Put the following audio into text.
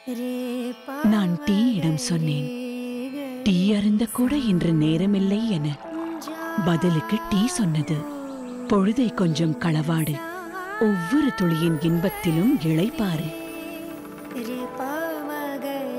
நான் டீயிடம் சொன்னேன், டீ அருந்த கூட இன்று நேரமில்லை என. பதிலுக்கு டீ சொன்னது, பொழுதை கொஞ்சம் களவாடு, ஒவ்வொரு துளியின் இன்பத்திலும் இளைப்பாறு.